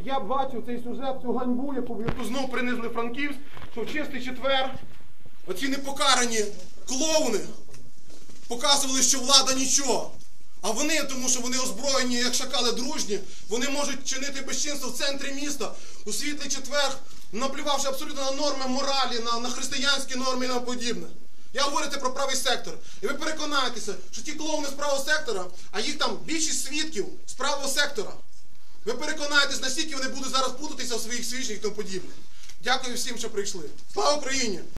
я бачив цей сюжет, цю ганьбу, яку знову принизили Франківськ, що в чистий четвер оці непокарані клоуни показували, що влада нічого. А вони, тому що вони озброєні, як шакали дружні, вони можуть чинити безчинство в центрі міста, у світлий четвер, наплювавши абсолютно на норми моралі, на християнські норми і на подібне. Я говорю про правий сектор. І ви переконаєтеся, що ті клоуни з правого сектора, а їх там більшість свідків з правого сектора, ви переконаєтесь, наскільки вони будуть зараз путатися в своїх свідченнях і тому подібне. Дякую всім, що прийшли. Слава Україні!